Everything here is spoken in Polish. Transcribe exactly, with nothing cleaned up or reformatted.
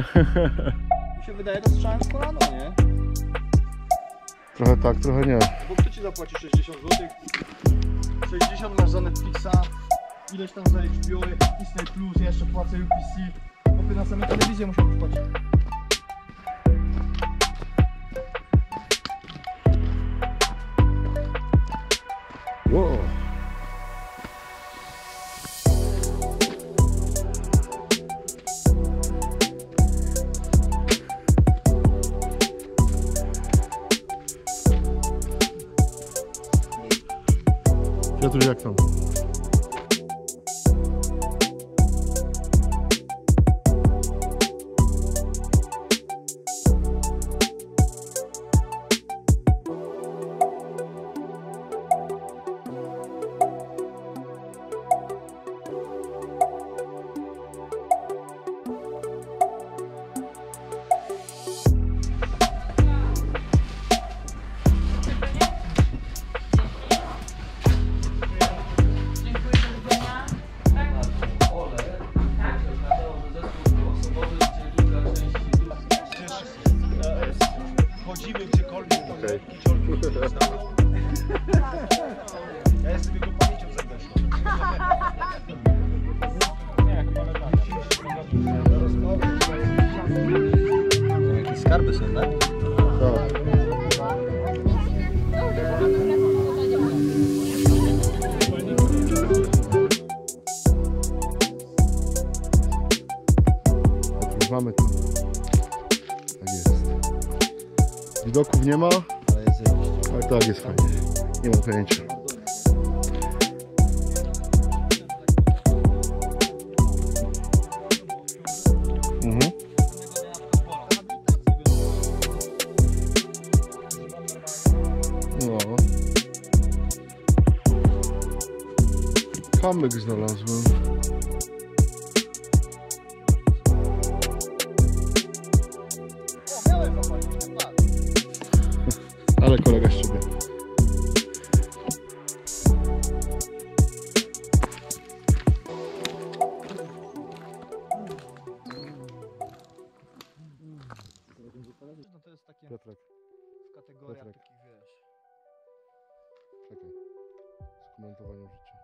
Mi się wydaje, że strzałem z kolano, nie? Trochę tak, trochę nie. Bo kto ci zapłaci sześćdziesiąt złotych? sześćdziesiąt masz za Netflixa, ileś tam za H B O, Disney Plus, jeszcze płacę U P C. Bo ty na samej telewizję musiał płacić. Wow. Piotr, jak tam? Chodzimy gdziekolwiek, to okay. Ja jestem jego pamięcią zewnętrzną. Jakieś skarby są, tak? Tak. Już mamy to. Tak jest. Widoków nie ma, Ale jest zajęcie. ale tak jest fajnie. Nie mam pojęcia. Mhm. No. Kamyk znalazłem. Ale kolega z ciebie. No to jest takie Piotrek, w kategoriach Piotrek. takich, wiesz. czekaj. Z komentowaniem życia.